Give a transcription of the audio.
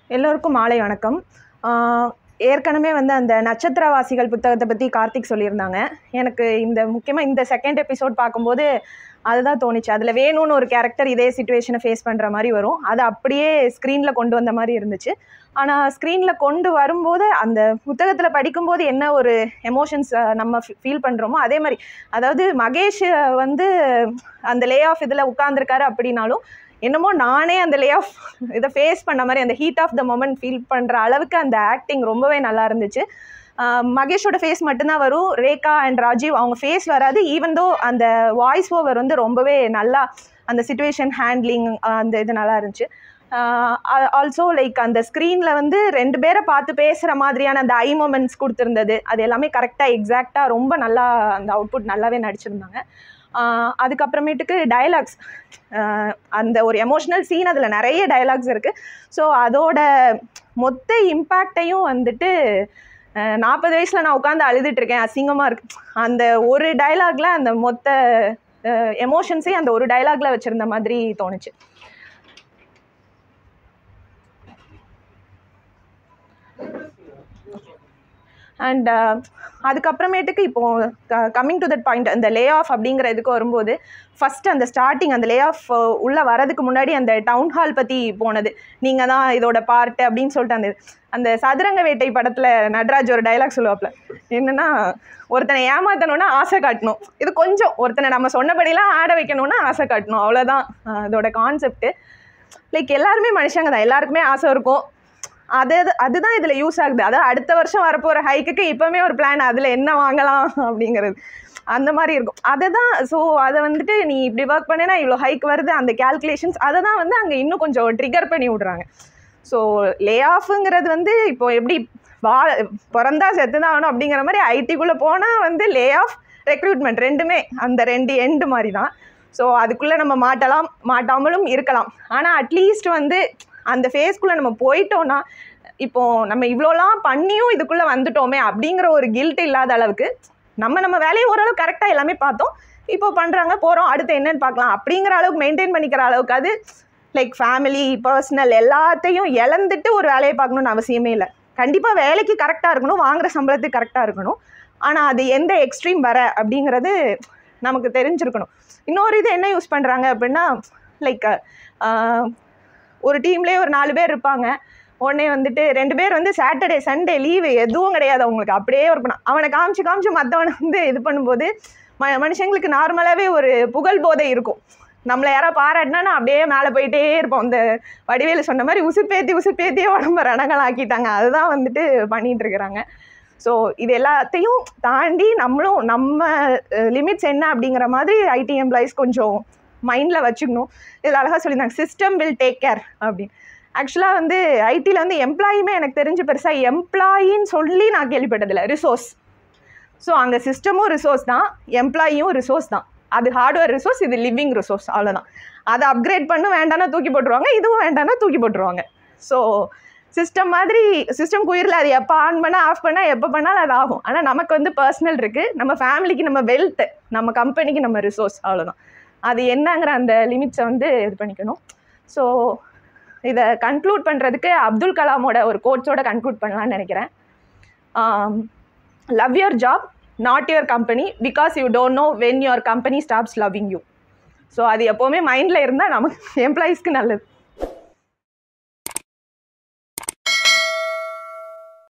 எல்லோருக்கும் மாலை வணக்கம். ஏற்கனவே வந்து அந்த நட்சத்திரவாசிகள் புத்தகத்தை பற்றி கார்த்திக் சொல்லியிருந்தாங்க. எனக்கு முக்கியமாக இந்த செகண்ட் எபிசோட் பார்க்கும்போது அதுதான் தோணுச்சு. அதில் வேணும்னு ஒரு கேரக்டர் இதே சிச்சுவேஷனை ஃபேஸ் பண்ணுற மாதிரி வரும். அதை அப்படியே ஸ்க்ரீனில் கொண்டு வந்த மாதிரி இருந்துச்சு. ஆனால் ஸ்க்ரீனில் கொண்டு வரும்போது அந்த புத்தகத்தில் படிக்கும்போது என்ன ஒரு எமோஷன்ஸ் நம்ம ஃபீல் பண்ணுறோமோ அதே மாதிரி, அதாவது மகேஷ் வந்து அந்த லே ஆஃப் இதில் உட்காந்துருக்காரு அப்படின்னாலும் என்னமோ நானே அந்த லே ஆஃப் இதை ஃபேஸ் பண்ண மாதிரி அந்த heat of the moment feel பண்ணுற அளவுக்கு அந்த ஆக்டிங் ரொம்பவே நல்லா இருந்துச்சு. மகேஷோட ஃபேஸ் மட்டும்தான் வரும், ரேகா அண்ட் ராஜீவ் அவங்க ஃபேஸ் வராது. ஈவன் தோ அந்த வாய்ஸ் ஓவர் வந்து ரொம்பவே நல்லா அந்த சிச்சுவேஷன் ஹேண்ட்லிங் அந்த இது நல்லா இருந்துச்சு. ஆல்சோ லைக் அந்த ஸ்க்ரீனில் வந்து 2 பேரை பார்த்து பேசுகிற மாதிரியான அந்த ஐ மொமெண்ட்ஸ் கொடுத்துருந்தது, அது எல்லாமே கரெக்டாக எக்ஸாக்டாக ரொம்ப நல்லா அந்த அவுட்புட் நல்லாவே நடிச்சிருந்தாங்க. அதுக்கப்புறமேட்டுக்கு டயலாக்ஸ், அந்த ஒரு எமோஷ்னல் சீன், அதில் நிறைய டயலாக்ஸ் இருக்குது. ஸோ அதோட மொத்த இம்பேக்டையும் வந்துட்டு 40 வயசில் நான் உட்காந்து அழுதுட்டுருக்கேன், அசிங்கமாக இருக்குது, அந்த ஒரு டயலாகில் அந்த மொத்த எமோஷன்ஸையும் அந்த ஒரு டயலாகில் வச்சுருந்த மாதிரி தோணுச்சு. அண்ட் அதுக்கப்புறமேட்டுக்கு இப்போது கம்மிங் டு தட் பாயிண்ட், அந்த லே ஆஃப் அப்படிங்கிற இதுக்கு வரும்போது ஃபஸ்ட்டு அந்த ஸ்டார்டிங் அந்த லே ஆஃப் உள்ளே வரதுக்கு முன்னாடி அந்த டவுன் ஹால் பற்றி போனது, நீங்கள் தான் இதோட பார்ட்டு அப்படின்னு சொல்லிட்டு அந்த சதுரங்க வேட்டை படத்தில் நடராஜ் ஒரு டைலாக் சொல்லுவாப்பில், என்னென்னா ஒருத்தனை ஏமாற்றணுன்னா ஆசை காட்டணும், இது கொஞ்சம் ஒருத்தனை நம்ம சொன்னபடிலாம் ஆட வைக்கணுன்னா ஆசை காட்டணும், அவ்வளோதான் அதோட கான்செப்ட்டு. லைக் எல்லாருமே மனுஷங்க தான், எல்லாருக்குமே ஆசை இருக்கும், அதுதான் இதில் யூஸ் ஆகுது. அதாவது அடுத்த வருஷம் வரப்போகிற ஹைக்குக்கு இப்போவுமே ஒரு பிளான், அதில் என்ன வாங்கலாம் அப்படிங்கிறது அந்த மாதிரி இருக்கும். அதுதான். ஸோ அதை வந்துட்டு நீ இப்படி ஒர்க் பண்ணினா இவ்வளோ ஹைக் வருது, அந்த கேல்குலேஷன்ஸ் அதை தான் வந்து அங்கே இன்னும் கொஞ்சம் ட்ரிகர் பண்ணி விட்றாங்க. ஸோ லே ஆஃபுங்கிறது வந்து இப்போது எப்படி பிறந்தா செத்து தான் ஆகணும் அப்படிங்கிற மாதிரி ஐடிக்குள்ளே போனால் வந்து லே ஆஃப் ரெக்ரூட்மெண்ட் ரெண்டுமே அந்த 2 எண்டு மாதிரி தான். ஸோ அதுக்குள்ளே நம்ம மாட்டாமலும் இருக்கலாம். ஆனால் அட்லீஸ்ட் வந்து அந்த ஃபேஸ்க்குள்ளே நம்ம போயிட்டோன்னா, இப்போது நம்ம இவ்வளோலாம் பண்ணியும் இதுக்குள்ளே வந்துட்டோமே அப்படிங்கிற ஒரு கில்ட் இல்லாத அளவுக்கு நம்ம வேலையை ஓரளவு கரெக்டாக எல்லாமே பார்த்தோம், இப்போ பண்ணுறாங்க போகிறோம் அடுத்து என்னன்னு பார்க்கலாம் அப்படிங்கிற அளவுக்கு மெயின்டைன் பண்ணிக்கிற அளவுக்கு, அது லைக் ஃபேமிலி பர்சனல் எல்லாத்தையும் இழந்துட்டு ஒரு வேலையை பார்க்கணுன்னு அவசியமே இல்லை. கண்டிப்பாக வேலைக்கு கரெக்டாக இருக்கணும், வாங்குகிற சம்பளத்துக்கு கரெக்டாக இருக்கணும், ஆனால் அது எந்த எக்ஸ்ட்ரீம் வர அப்படிங்கிறது நமக்கு தெரிஞ்சிருக்கணும். இன்னொரு இது என்ன யூஸ் பண்ணுறாங்க அப்படின்னா, லைக் ஒரு டீம்லேயே ஒரு 4 பேர் இருப்பாங்க, உடனே வந்துட்டு 2 பேர் வந்து சாட்டர்டே சண்டே லீவு எதுவும் கிடையாது அவங்களுக்கு, அப்படியே ஒர்க் பண்ண அவனை காமிச்சு மற்றவனை வந்து இது பண்ணும்போது மனுஷங்களுக்கு நார்மலாகவே ஒரு புகழ் போதை இருக்கும். நம்மளை யாராவது பாராட்டினா அப்படியே மேலே போயிட்டே இருப்போம். இந்த வடிவேலு சொன்ன மாதிரி உசுப்பேத்தியே உடம்பு ரணங்கள் ஆக்கிட்டாங்க, அதுதான் வந்துட்டு பண்ணிகிட்டு இருக்கிறாங்க. ஸோ இது எல்லாத்தையும் தாண்டி நம்மளும் நம்ம லிமிட்ஸ் என்ன அப்படிங்கிற மாதிரி ஐடி எம்ப்ளாயிஸ் கொஞ்சம் மைண்டில் வச்சுக்கணும். இதில் அழகாக சொல்லியிருந்தாங்க, சிஸ்டம் வில் டேக் கேர் அப்படின்னு. ஆக்சுவலாக வந்து ஐடியில் வந்து எம்ப்ளாயுமே எனக்கு தெரிஞ்சு பெருசாக எம்ப்ளாயின்னு சொல்லி நான் கேள்விப்பட்டதில்லை, ரிசோர்ஸ். ஸோ அங்கே சிஸ்டமும் ரிசோர்ஸ் தான், எம்ப்ளாயும் ரிசோர்ஸ் தான். அது ஹார்ட்வேர் ரிசோர்ஸ், இது லிவிங் ரிசோர்ஸ், அவ்வளோதான். அதை அப்கிரேட் பண்ண வேண்டாம்னா தூக்கி போட்டுருவாங்க, இதுவும் வேண்டாம்னா தூக்கி போட்டுருவாங்க. ஸோ சிஸ்டம் மாதிரி சிஸ்டம் குயிரில் அது எப்போ ஆன் பண்ணால் ஆஃப் பண்ணால் எப்போ பண்ணாலும் அது ஆகும். ஆனால் நமக்கு வந்து பர்சனல் இருக்குது, நம்ம ஃபேமிலிக்கு நம்ம வெல்த், நம்ம கம்பெனிக்கு நம்ம ரிசோர்ஸ், அவ்வளோதான். அது என்னங்கிற அந்த லிமிட்ஸை வந்து இது பண்ணிக்கணும். ஸோ இதை கன்க்ளூட் பண்ணுறதுக்கு அப்துல் கலாமோட ஒரு கோட்ஸோட கன்க்ளூட் பண்ணலான்னு நினைக்கிறேன். Love your job not your company because you don't know when your company stops loving you. So அது எப்போவுமே மைண்டில் இருந்தால் நமக்கு எம்ப்ளாயீஸ்க்கு நல்லது.